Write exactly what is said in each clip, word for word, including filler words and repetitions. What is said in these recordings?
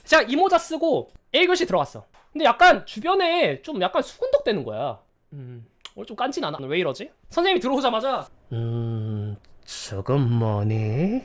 제가 이 모자 쓰고 일 교시 들어갔어. 근데 약간 주변에 좀 약간 수근덕 되는 거야. 음, 오늘 좀 깐진 않아? 왜 이러지? 선생님이 들어오자마자 음... 저건 뭐니?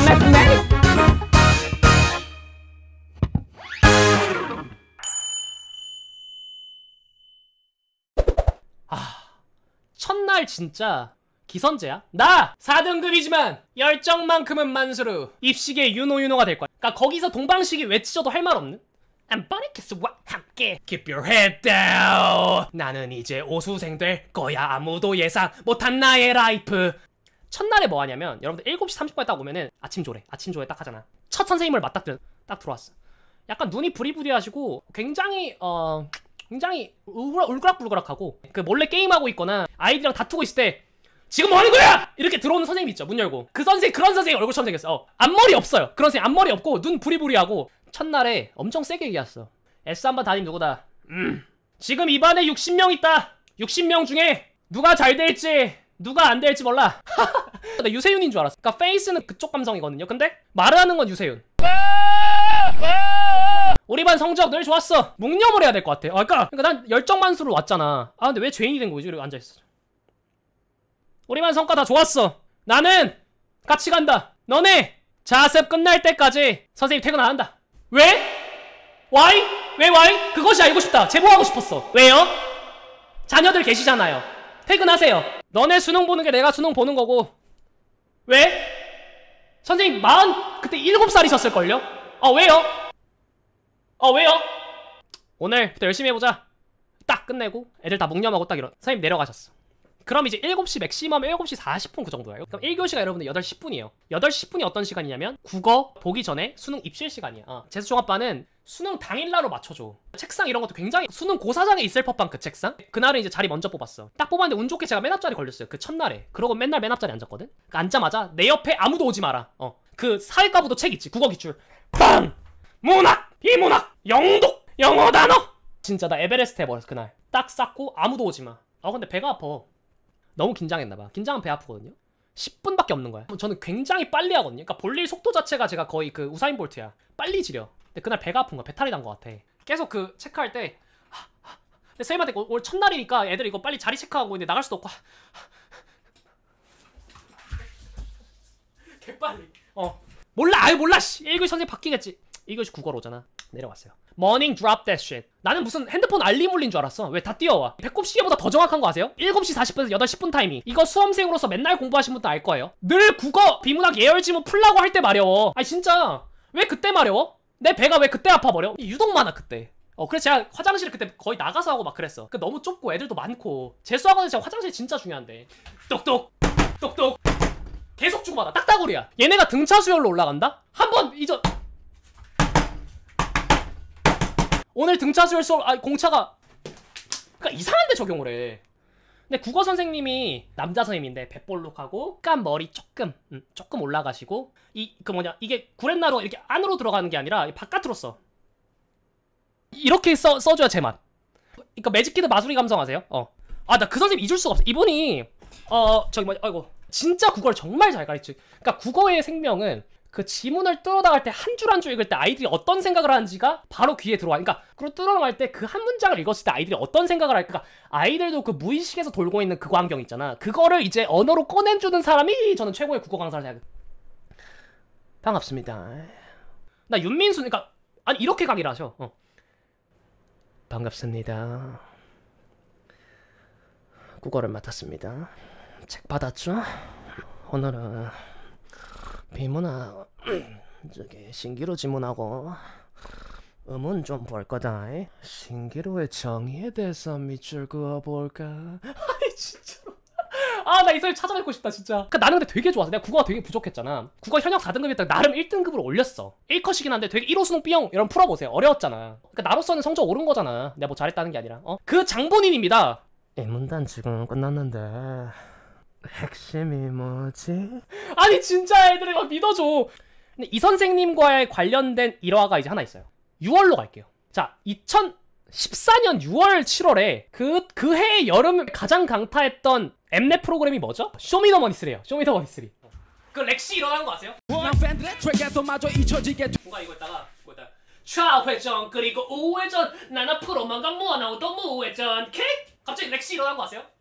아... 첫날 진짜 기선제야? 나 사 등급이지만 열정만큼은 만수르 입시계 유노유노가 될 거야. 그니까 거기서 동방식이 왜 찢어도 할 말 없는? 엠버리키스와 함께 Keep your head down. 나는 이제 오수생 될 거야. 아무도 예상 못한 나의 라이프. 첫날에 뭐 하냐면 여러분들 일곱 시 삼십 분에 딱 오면은 아침 조례 아침 조례 딱 하잖아. 첫 선생님을 맞닥뜨려 딱 들어왔어. 약간 눈이 부리부리하시고 굉장히 어 굉장히 울그락불그락하고 그 몰래 게임하고 있거나 아이들이랑 다투고 있을 때 지금 뭐 하는 거야! 이렇게 들어오는 선생님 있죠. 문 열고 그 선생님 그런 선생님 얼굴처럼 생겼어. 어, 앞머리 없어요. 그런 선생님 앞머리 없고 눈 부리부리하고 첫날에 엄청 세게 얘기했어. 에스 한 반 담임 누구다? 음 지금 이 반에 육십 명 있다. 육십 명 중에 누가 잘 될지 누가 안 될지 몰라. 나 유세윤인 줄 알았어. 그니까 페이스는 그쪽 감성이거든요. 근데 말을 하는 건 유세윤. 우리 반 성적 늘 좋았어. 묵념을 해야 될 것 같아. 아, 그니까, 그러니까 난 열정만수로 왔잖아. 아 근데 왜 죄인이 된 거지? 이러고 앉아있어. 우리 반 성과 다 좋았어. 나는 같이 간다. 너네 자습 끝날 때까지 선생님 퇴근 안 한다. 왜? Why? 왜 why? 그것이 알고 싶다. 제보하고 싶었어. 왜요? 자녀들 계시잖아요. 퇴근하세요. 너네 수능 보는 게 내가 수능 보는 거고. 왜? 선생님 마흔 그때 일곱 살이셨을걸요? 아 왜요? 아 왜요? 오늘부터 열심히 해보자. 딱 끝내고 애들 다 묵념하고 딱 일어. 선생님 내려가셨어. 그럼 이제 일곱 시 맥시멈 일곱 시 사십 분 그 정도예요. 그럼 일 교시가 여러분들 여덟 시 십 분이에요. 여덟 시 십 분이 어떤 시간이냐면 국어 보기 전에 수능 입실 시간이야. 어. 재수종합반은 수능 당일날로 맞춰줘. 책상 이런 것도 굉장히 수능 고사장에 있을 법한 그 책상? 그날은 이제 자리 먼저 뽑았어. 딱 뽑았는데 운 좋게 제가 맨 앞자리 걸렸어요. 그 첫날에. 그러고 맨날 맨 앞자리 앉았거든? 그러니까 앉자마자 내 옆에 아무도 오지 마라. 어. 그 사회과부도 책 있지. 국어 기출. 빵! 문학! 비문학! 영독! 영어 단어! 진짜 나 에베레스트 해버렸어 그날. 딱 쌓고 아무도 오지 마. 아 근데 배가 아파. 너무 긴장했나봐. 긴장하면 배 아프거든요. 십 분밖에 없는 거야. 저는 굉장히 빨리 하거든요. 그러니까 볼일 속도 자체가 제가 거의 그 우사인 볼트야. 빨리 지려. 근데 그날 배가 아픈 거야. 배탈이 난 거 같아. 계속 그 체크할 때 근데 선생님한테 오늘 첫날이니까 애들 이거 빨리 자리 체크하고 있는데 나갈 수도 없고 개빨리. 어 몰라. 아유 몰라. 씨. 일 교시 선생님 바뀌겠지. 일 교시 국어로 오잖아. 내려왔어요. Morning drop that shit. 나는 무슨 핸드폰 알림 울린 줄 알았어. 왜 다 뛰어와. 배꼽 시계보다 더 정확한 거 아세요? 일곱 시 사십 분에서 여덟 시 십 분 타이밍. 이거 수험생으로서 맨날 공부하신 분도 알 거예요. 늘 국어, 비문학, 예열지문 풀라고 할 때 마려워. 아니 진짜 왜 그때 마려워? 내 배가 왜 그때 아파버려? 유독 많아 그때. 어 그래서 제가 화장실 그때 거의 나가서 하고 막 그랬어. 그 너무 좁고 애들도 많고 재수학원은 진짜 화장실 진짜 중요한데. 똑똑 똑똑 계속 주고받아. 딱따구리야. 얘네가 등차 수열로 올라간다? 한번 잊어. 오늘 등차 수열 수업, 아, 공차가. 그니까 이상한데 적용을 해. 근데 국어 선생님이 남자 선생님인데 뱃볼록하고 약간 머리 조금, 음, 조금 올라가시고 이, 그 뭐냐, 이게 구렛나루 이렇게 안으로 들어가는 게 아니라 바깥으로 써. 이렇게 써, 써줘야 제맛. 그니까 매직키드 마술이 감성 아세요? 어. 아, 나 그 선생님 잊을 수가 없어. 이분이, 어, 저기 뭐, 아이고. 진짜 국어를 정말 잘 가르쳐. 그니까 국어의 생명은 그 지문을 뚫어나갈 때 한 줄 한 줄 읽을 때 아이들이 어떤 생각을 하는지가 바로 귀에 들어와. 그러니까 그걸 뚫어나갈 때 그 한 문장을 읽었을 때 아이들이 어떤 생각을 할까. 그러니까 아이들도 그 무의식에서 돌고 있는 그 광경 있잖아. 그거를 이제 언어로 꺼내주는 사람이 저는 최고의 국어 강사를 생각해요. 반갑습니다. 나 윤민수, 그러니까 아니 이렇게 강의를 하셔. 어. 반갑습니다. 국어를 맡았습니다. 책 받았죠? 오늘은 비문학 저기 신기루 지문하고 음은 좀 볼 거다. 신기루의 정의에 대해서 밑줄 그어볼까? 아이 진짜로. 아 나 이 선생님 찾아뵙고 싶다 진짜. 그러니까 나는 근데 되게 좋았어. 내가 국어가 되게 부족했잖아. 국어 현역 사 등급이었다가 나름 일 등급으로 올렸어. 일 컷이긴 한데 되게 일 호 수능 B형 여러분 풀어보세요. 어려웠잖아. 그러니까 나로서는 성적 오른 거잖아. 내가 뭐 잘했다는 게 아니라. 어? 그 장본인입니다. 이 문단 지금 끝났는데 핵심이 뭐지? 아니 진짜 애들이 막 믿어줘. 근데 이 선생님과의 관련된 일화가 이제 하나 있어요. 유월로 갈게요. 자, 이천십사 년 유월 칠월에 그, 그 해의 여름 가장 강타했던 엠넷 프로그램이 뭐죠? 쇼미더머니3예요. 쇼미더머니3. 그 렉시 일어나는 거 아세요? 뭔가 이거 했다가 이거 했다가 좌회전 그리고 우회전 난 앞으로만 가 뭐나오도 우회전 킥! 갑자기 렉시 일어난 거 아세요?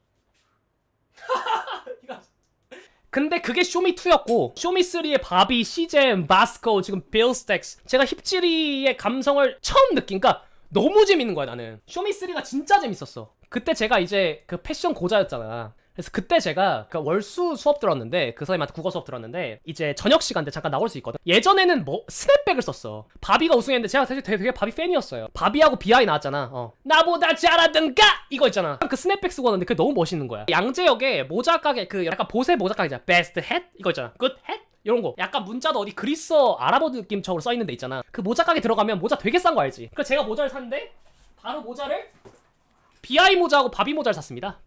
근데 그게 쇼미투였고 쇼미쓰리의 바비, 시젠, 마스코, 지금 빌 스택스 제가 힙지리의 감성을 처음 느낀 그러니까 너무 재밌는 거야 나는. 쇼미쓰리가 진짜 재밌었어. 그때 제가 이제 그 패션 고자였잖아. 그래서 그때 제가 그 월수 수업 들었는데 그 선생님한테 국어 수업 들었는데 이제 저녁 시간 때 잠깐 나올 수 있거든. 예전에는 뭐 스냅백을 썼어. 바비가 우승했는데 제가 사실 되게, 되게 바비 팬이었어요. 바비하고 비아이 나왔잖아. 어. 나보다 잘하든가 이거 있잖아. 그 스냅백 쓰고 왔는데 그게 너무 멋있는 거야. 양재역에 모자 가게 그 약간 보세 모자 가게잖아. 베스트 햇 이거 있잖아. 굿 햇 이런 거 약간 문자도 어디 그리스어 아랍어 느낌처럼 써 있는 데 있잖아. 그 모자 가게 들어가면 모자 되게 싼 거 알지? 그래서 제가 모자를 샀는데 바로 모자를 비아이 모자하고 바비 모자를 샀습니다.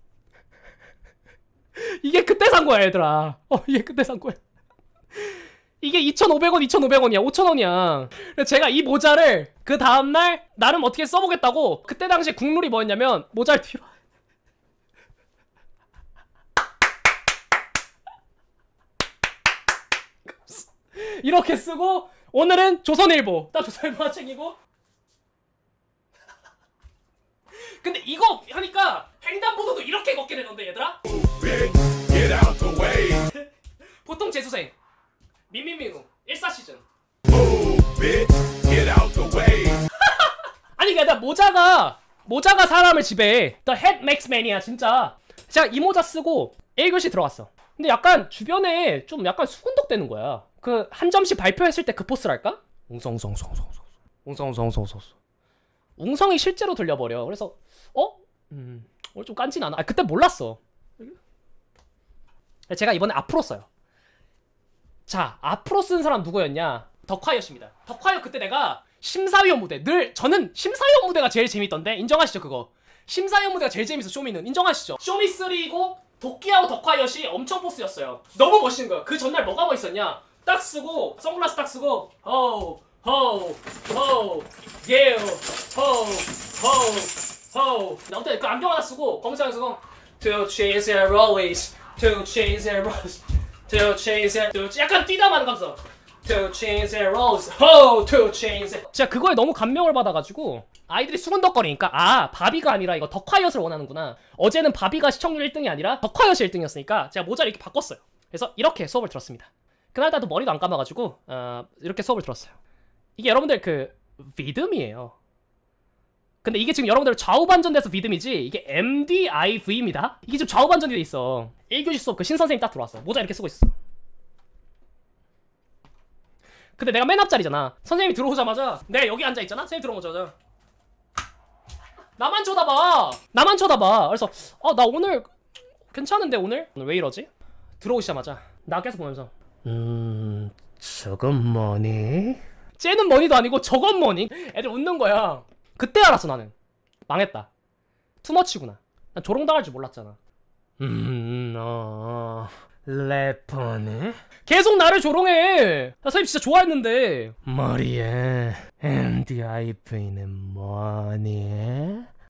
이게 그때 산 거야 얘들아. 어 이게 그때 산 거야. 이게 이천오백 원 이천오백 원이야 오천 원이야. 제가 이 모자를 그 다음날 나름 어떻게 써보겠다고 그때 당시에 국룰이 뭐였냐면 모자를 뒤로 이렇게 쓰고 오늘은 조선일보 딱 조선일보 책이고 근데 이거 하니까 횡단보도도 이렇게 걷게 되던데 얘들아? 보통 재수생 민민민우 일사 시즌 아니 그니까 모자가 모자가 사람을 지배해. The hat makes man이야 진짜. 제가 이 모자 쓰고 일 교시 들어갔어. 근데 약간 주변에 좀 약간 수근덕 되는 거야. 그 한 점씩 발표했을 때 그 포스랄까? 웅성성성성성 웅성성성성 웅성이 실제로 들려버려. 그래서 어? 음, 오늘 좀 깐진 않아. 아, 그때 몰랐어. 제가 이번에 앞으로 써요. 자, 앞으로 쓴 사람 누구였냐? 덕화이엇입니다. 덕화이엇 그때 내가 심사위원 무대 늘 저는 심사위원 무대가 제일 재밌던데 인정하시죠 그거? 심사위원 무대가 제일 재밌어 쇼미는 인정하시죠? 쇼미쓰리고 도끼하고 덕화이엇이 엄청 포스였어요. 너무 멋있는 거야. 그 전날 뭐가 멋있었냐? 딱 쓰고 선글라스 딱 쓰고 호우 호우 호우 예우 호우 호우 호우 나 어때 그 안경 하나 쓰고 검은색 쓰고 Two chains and always Two chains and rose Two chains and two 약간 뛰다만 감성 Two chains and rose 호우 Two chains and 진짜 그거에 너무 감명을 받아가지고 아이들이 수근덕거리니까 아 바비가 아니라 이거 덕화이엇을 원하는구나. 어제는 바비가 시청률 일 등이 아니라 덕화이엇이 일 등이었으니까 제가 모자를 이렇게 바꿨어요. 그래서 이렇게 수업을 들었습니다. 그날따도 머리도 안 감아가지고 어, 이렇게 수업을 들었어요. 이게 여러분들 그 리듬이에요. 근데 이게 지금 여러분들 좌우반전돼서 리듬이지 이게 엠디아이브이입니다. 이게 지금 좌우반전이 돼 있어. 일 교시 수업 그 신선생님 딱 들어왔어. 모자 이렇게 쓰고 있어. 근데 내가 맨 앞자리잖아. 선생님이 들어오자마자 내가 여기 앉아있잖아. 선생님 들어오자마자 나만 쳐다봐. 나만 쳐다봐. 그래서 어 나 오늘 괜찮은데 오늘? 오늘 왜 이러지? 들어오시자마자 나 계속 보면서 음... 저건 뭐니? 쟤는 뭐니도 아니고 저건 뭐니? 애들 웃는 거야. 그때 알았어 나는. 망했다. 투머치구나. 난 조롱당할 줄 몰랐잖아. 음... 어... 래퍼네? 계속 나를 조롱해. 나 선생님 진짜 좋아했는데. 머리에 엠디아이브이는 뭐니?